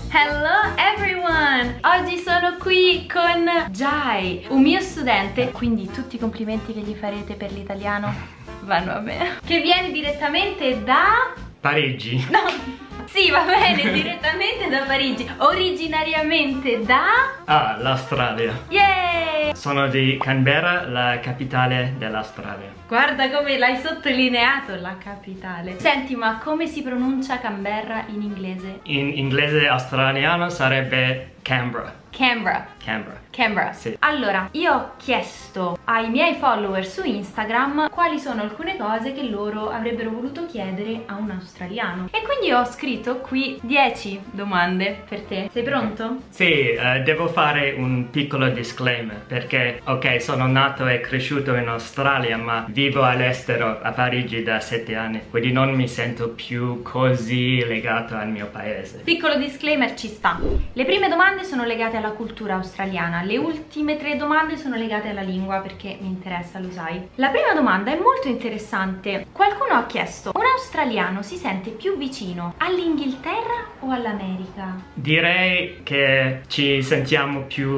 Hello everyone! Oggi sono qui con Jai, un mio studente, quindi tutti i complimenti che gli farete per l'italiano vanno a me, che viene direttamente da... Parigi. No, sì, va bene, direttamente da Parigi, originariamente da... Ah, l'Australia. Yay! Sono di Canberra, la capitale dell'Australia. Guarda come l'hai sottolineato, la capitale. Senti, ma come si pronuncia Canberra in inglese? In inglese australiano sarebbe Canberra. Canberra. Canberra. Canberra. Sì. Allora, io ho chiesto ai miei follower su Instagram quali sono alcune cose che loro avrebbero voluto chiedere a un australiano. E quindi ho scritto qui 10 domande per te. Sei pronto? Sì, devo fare un piccolo disclaimer perché, ok, sono nato e cresciuto in Australia, ma vivo all'estero a Parigi da 7 anni, quindi non mi sento più così legato al mio paese. Piccolo disclaimer ci sta. Le prime domande sono legate alla cultura australiana, le ultime 3 domande sono legate alla lingua perché mi interessa, lo sai. La prima domanda è molto interessante. Qualcuno ha chiesto: un australiano si sente più vicino all'Inghilterra o all'America? Direi che ci sentiamo più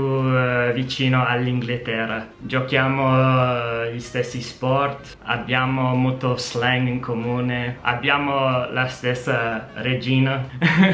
vicino all'Inghilterra. Giochiamo gli stessi sport, abbiamo molto slang in comune, abbiamo la stessa regina.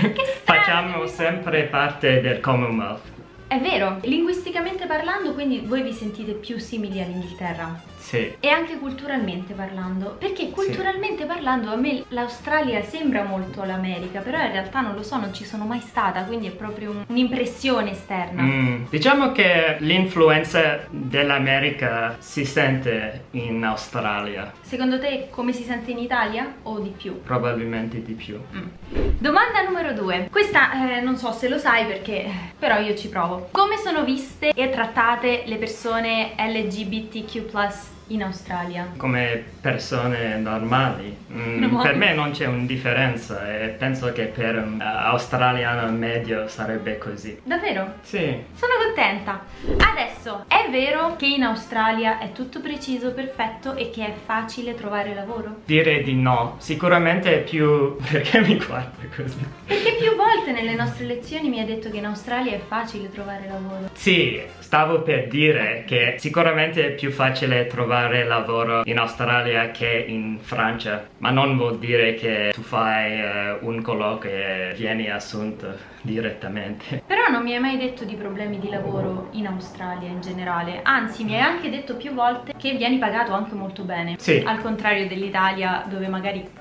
Facciamo sempre parte del Commonwealth. È vero, linguisticamente parlando, quindi voi vi sentite più simili all'Inghilterra? Sì. E anche culturalmente parlando, perché culturalmente parlando a me l'Australia sembra molto l'America, però in realtà non lo so, non ci sono mai stata, quindi è proprio un'impressione esterna. Diciamo che l'influenza dell'America si sente in Australia. Secondo te come si sente in Italia o di più? Probabilmente di più. Domanda numero 2. Questa non so se lo sai perché però io ci provo. Come sono viste e trattate le persone LGBTQ+ in Australia? Come persone normali. Per me non c'è una differenza e penso che per un australiano medio sarebbe così. Davvero? Sì. Sono contenta. Adesso, è vero che in Australia è tutto preciso, perfetto e che è facile trovare lavoro? Direi di no. Sicuramente è più... Perché mi guarda così? Perché più volte nelle nostre lezioni mi hai detto che in Australia è facile trovare lavoro. Sì, stavo per dire che sicuramente è più facile trovare lavoro in Australia che in Francia, ma non vuol dire che tu fai un colloquio e vieni assunto direttamente. Però non mi hai mai detto di problemi di lavoro in Australia in generale, anzi mi hai anche detto più volte che vieni pagato anche molto bene. Sì. Al contrario dell'Italia dove magari...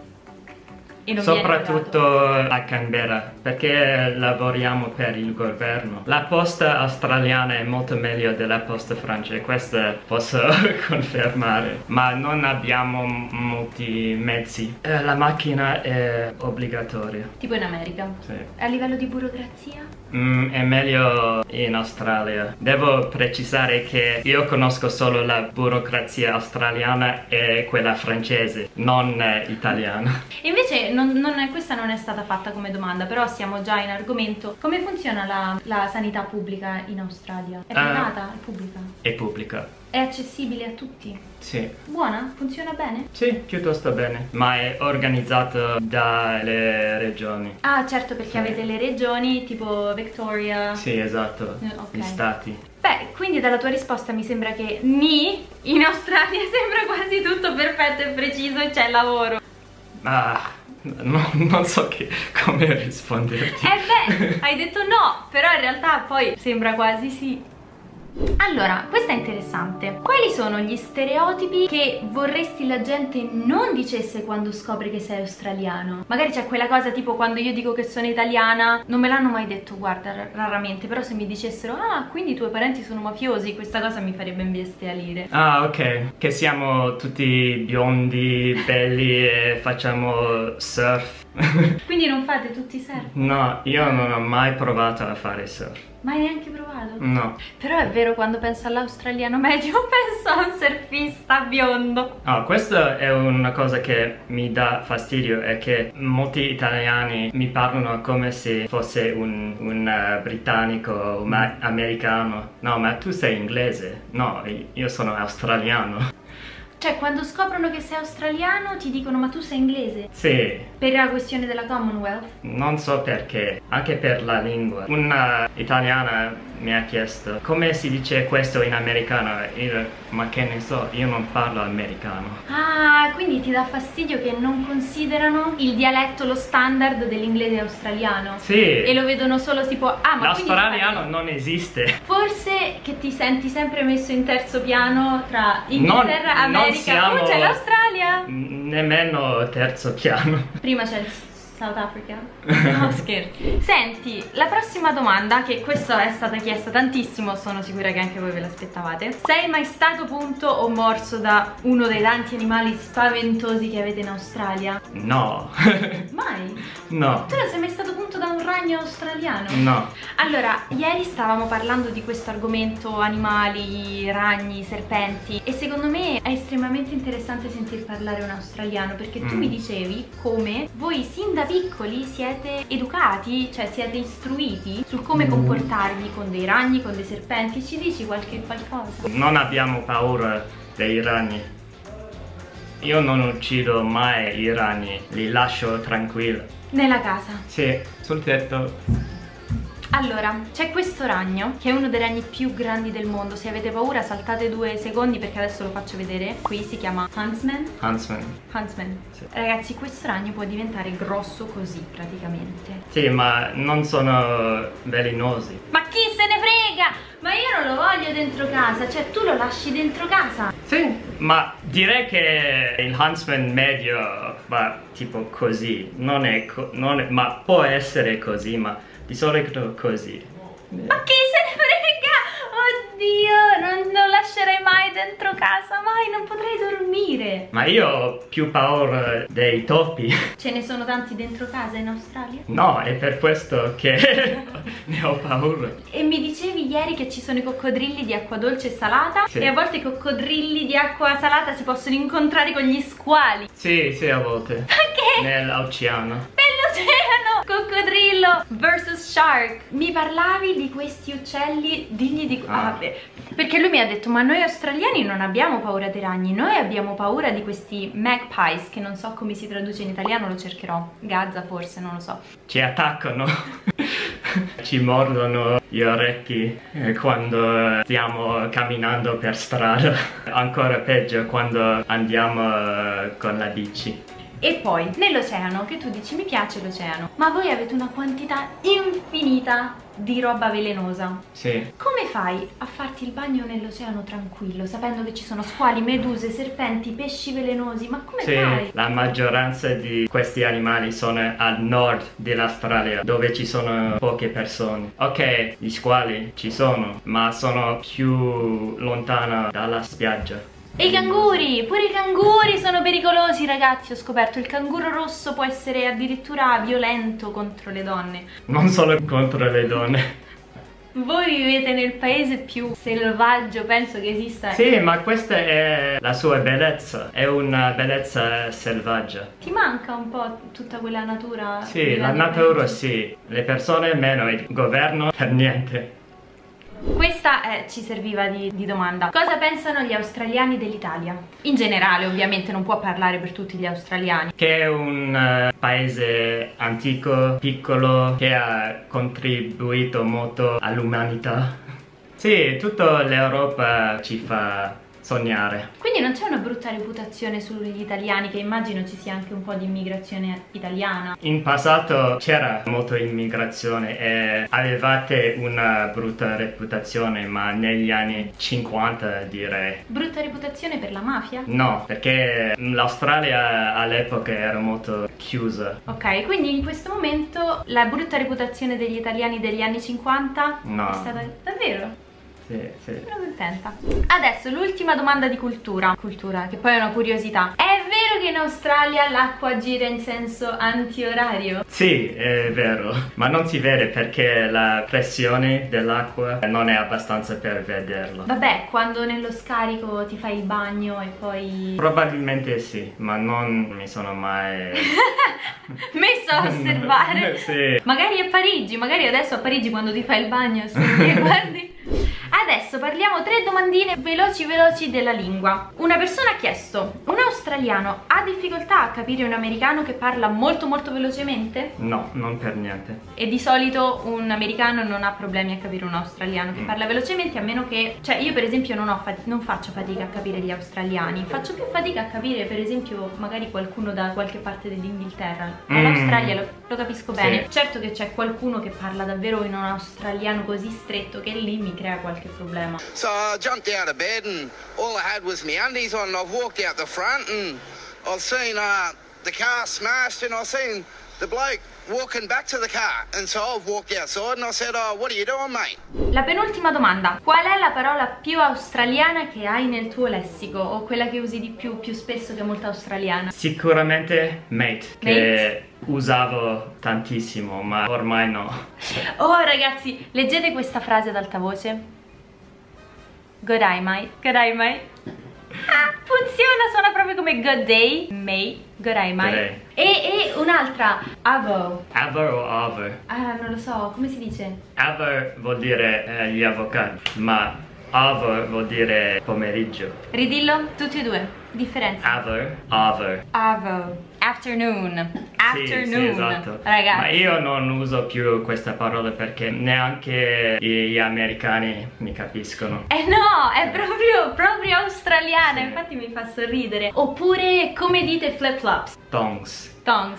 Soprattutto a Canberra, perché lavoriamo per il governo. La posta australiana è molto meglio della posta francese, questo posso confermare, ma non abbiamo molti mezzi. La macchina è obbligatoria. Tipo in America? Sì. A livello di burocrazia? È meglio in Australia. Devo precisare che io conosco solo la burocrazia australiana e quella francese, non italiana. Invece questa non è stata fatta come domanda, però siamo già in argomento. Come funziona la sanità pubblica in Australia? È privata? È pubblica? È pubblica. È accessibile a tutti? Sì. Buona? Funziona bene? Sì, piuttosto bene, ma è organizzato dalle regioni. Ah, certo, perché Sì. avete le regioni tipo Victoria. Sì, esatto, Ok. gli stati. Beh, quindi dalla tua risposta mi sembra che in Australia sembra quasi tutto perfetto e preciso e c'è lavoro. Non so come risponderti. Beh, hai detto no, però in realtà poi sembra quasi sì. Allora, questa è interessante. Quali sono gli stereotipi che vorresti la gente non dicesse quando scopre che sei australiano? Magari c'è quella cosa tipo quando io dico che sono italiana, non me l'hanno mai detto, guarda, raramente, però se mi dicessero ah, quindi i tuoi parenti sono mafiosi, questa cosa mi farebbe imbestialire. Ah, ok, che siamo tutti biondi, belli e facciamo surf. Quindi non fate tutti surf? No, io non ho mai provato a fare surf. Mai neanche provato? No. Però è vero, quando penso all'australiano medio penso a un surfista biondo. Questa è una cosa che mi dà fastidio, è che molti italiani mi parlano come se fosse un britannico o americano. No, ma tu sei inglese. No, io sono australiano. Cioè, quando scoprono che sei australiano ti dicono ma tu sei inglese? Sì. Per la questione della Commonwealth? Non so perché, anche per la lingua. Una italiana mi ha chiesto come si dice questo in americano. Ma che ne so, io non parlo americano. Ah, quindi ti dà fastidio che non considerano il dialetto lo standard dell'inglese australiano? Sì. E lo vedono solo tipo, ah, ma l'australiano non esiste. Forse che ti senti sempre messo in terzo piano tra Inghilterra, America, poi c'è l'Australia. Nemmeno terzo piano. Prima c'è il South Africa. No, scherzi. Senti, la prossima domanda, che questa è stata chiesta tantissimo, sono sicura che anche voi ve l'aspettavate. Sei mai stato punto o morso da uno dei tanti animali spaventosi che avete in Australia? No. Mai? No. Tu non sei mai stato punto da un ragno australiano? No. Allora, ieri stavamo parlando di questo argomento, animali, ragni, serpenti, e secondo me è estremamente interessante sentir parlare un australiano, perché tu mi dicevi come voi sin da piccoli siete educati, cioè siete istruiti sul come comportarvi con dei ragni, con dei serpenti. Ci dici qualcosa? Non abbiamo paura dei ragni. Io non uccido mai i ragni, li lascio tranquilli. Nella casa? Sì, sul tetto. Allora, c'è questo ragno, che è uno dei ragni più grandi del mondo. Se avete paura saltate 2 secondi perché adesso lo faccio vedere. Qui si chiama Huntsman. Huntsman. Sì. Ragazzi, questo ragno può diventare grosso così praticamente. Sì, ma non sono velenosi. Ma chi se ne frega? Ma io non lo voglio dentro casa, cioè tu lo lasci dentro casa? Sì, ma direi che il Huntsman medio va tipo così. Non è ma può essere così, ma di solito così. Ma chi se ne frega? Oddio, non lo lascerei mai dentro casa, mai, non potrei dormire. Ma io ho più paura dei topi. Ce ne sono tanti dentro casa in Australia? No, è per questo che ne ho paura. E mi dicevi ieri che ci sono i coccodrilli di acqua dolce e salata, sì. E a volte i coccodrilli di acqua salata si possono incontrare con gli squali. Sì, a volte. Perché? Nell'oceano. Coccodrillo versus shark. Mi parlavi di questi uccelli digni di... perché lui mi ha detto ma noi australiani non abbiamo paura dei ragni, noi abbiamo paura di questi magpies, che non so come si traduce in italiano, lo cercherò. Gazza forse, non lo so. Ci attaccano. Ci mordono gli orecchi quando stiamo camminando per strada. Ancora peggio quando andiamo con la bici. E poi nell'oceano, che tu dici mi piace l'oceano, ma voi avete una quantità infinita di roba velenosa. Sì. Come fai a farti il bagno nell'oceano tranquillo, sapendo che ci sono squali, meduse, serpenti, pesci velenosi? Ma come fai? La maggioranza di questi animali sono al nord dell'Australia, dove ci sono poche persone. Ok, gli squali ci sono, ma sono più lontano dalla spiaggia. E i canguri, pure i canguri sono pericolosi, ragazzi. Ho scoperto il canguro rosso può essere addirittura violento contro le donne. Non solo contro le donne. Voi vivete nel paese più selvaggio, penso che esista. Sì, ma questa è la sua bellezza, è una bellezza selvaggia. Ti manca un po' tutta quella natura? Sì, la natura sì, le persone meno, il governo per niente. Questa ci serviva di domanda. Cosa pensano gli australiani dell'Italia? In generale, ovviamente, non può parlare per tutti gli australiani. Che è un paese antico, piccolo, che ha contribuito molto all'umanità. Sì, tutta l'Europa ci fa sognare. Quindi non c'è una brutta reputazione sugli italiani, che immagino ci sia anche un po' di immigrazione italiana. In passato c'era molta immigrazione e avevate una brutta reputazione, ma negli anni 50 direi. Brutta reputazione per la mafia? No, perché l'Australia all'epoca era molto chiusa. Ok, quindi in questo momento la brutta reputazione degli italiani degli anni 50 no. È stata davvero? Sì. Sono contenta. Adesso l'ultima domanda di cultura, che poi è una curiosità. È vero che in Australia l'acqua gira in senso antiorario? Sì, è vero, ma non si vede perché la pressione dell'acqua non è abbastanza per vederlo. Vabbè, quando nello scarico ti fai il bagno e poi... Probabilmente sì, ma non mi sono mai... messo a osservare. Sì. Magari a Parigi, magari adesso a Parigi quando ti fai il bagno, se ti guardi... Adesso parliamo 3 domandine veloci della lingua. Una persona ha chiesto: un australiano ha difficoltà a capire un americano che parla molto velocemente? No, non per niente. E di solito un americano non ha problemi a capire un australiano che parla velocemente, a meno che... Cioè io per esempio non faccio fatica a capire gli australiani, faccio più fatica a capire per esempio magari qualcuno da qualche parte dell'Inghilterra. All'Australia lo capisco bene. Sì. Certo che c'è qualcuno che parla davvero in un australiano così stretto che lì mi crea qualche problema. So I jumped out of bed and all I had was my undies on, and I've walked out the front and I've seen the car smashed, and I've seen the bloke walking back to the car, and so I've walked outside and I said, "Oh, what are you doing, mate?" La penultima domanda: qual è la parola più australiana che hai nel tuo lessico, o quella che usi di più spesso, che è molto australiana? Sicuramente mate, che usavo tantissimo, ma ormai no. Oh ragazzi, leggete questa frase ad alta voce. Good eye, mate. Good eye, mate. Ah, funziona, suona proprio come good day, mate. Good eye, mate. E un'altra, avo. Avo o avo? Ah, non lo so, come si dice? Avo vuol dire gli avvocati, ma avo vuol dire pomeriggio. Ridillo, tutti e due. Differenza. Avo. Afternoon. Afternoon. Sì, esatto. Ragazzi, ma io non uso più questa parola perché neanche gli americani mi capiscono. No, è proprio australiana, sì. Infatti mi fa sorridere. Oppure, come dite flip flops? Tongs.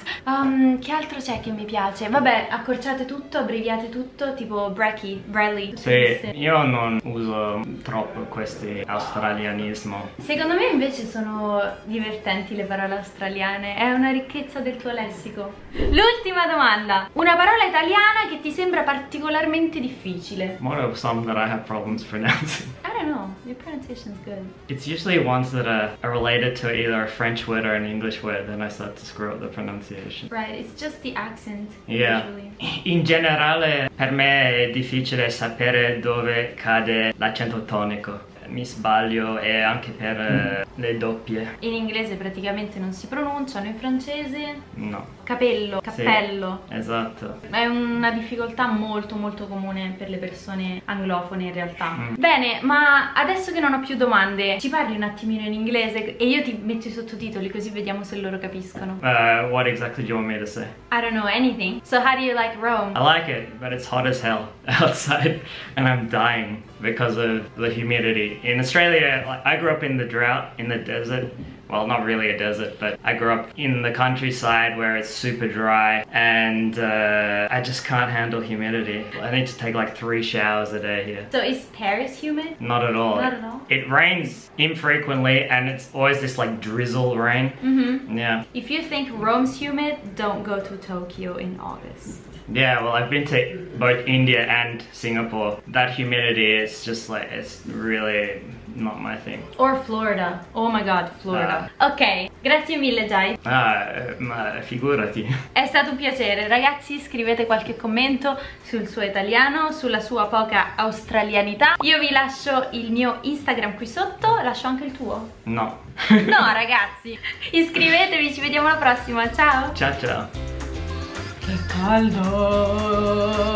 Che altro c'è che mi piace? Vabbè, accorciate tutto, abbreviate tutto, tipo brekkie, brelly. Sì, io non uso troppo questi australianismo. Secondo me invece sono divertenti le parole australiane, è una ricchezza del tuo lessico. L'ultima domanda: una parola italiana che ti sembra particolarmente difficile. What are some that I have problems pronouncing? I don't know, your pronunciation's good. It's usually ones that are related to either a French word or an English word, then I start to screw up the pronunciation. Right, it's just the accent, yeah. Usually. In generale per me è difficile sapere dove cade l'accento tonico. Mi sbaglio, e anche per le doppie. In inglese praticamente non si pronunciano, in francese? No. Capello, cappello. Sì, esatto. È una difficoltà molto comune per le persone anglofone in realtà. Bene, ma adesso che non ho più domande, ci parli un attimino in inglese e io ti metto i sottotitoli così vediamo se loro capiscono. What exactly do you want me to say? I don't know, anything. So how do you like Rome? I like it, but it's hot as hell outside and I'm dying because of the humidity. In Australia, I grew up in the drought, in the desert. Well, not really a desert, but I grew up in the countryside where it's super dry, and I just can't handle humidity. I need to take like 3 showers a day here. So is Paris humid? Not at all. Not at all? It rains infrequently, and it's always this like drizzle rain. Yeah. If you think Rome's humid, don't go to Tokyo in August. Yeah, well, I've been to both India and Singapore. That humidity is just like, it's really not my thing. Or Florida. Oh my god, Florida. Ok, grazie mille Jai. Ma figurati. È stato un piacere. Ragazzi, scrivete qualche commento sul suo italiano, sulla sua poca australianità. Io vi lascio il mio Instagram qui sotto. Lascio anche il tuo? No. No ragazzi, iscrivetevi, ci vediamo alla prossima. Ciao. Ciao ciao. Che caldo!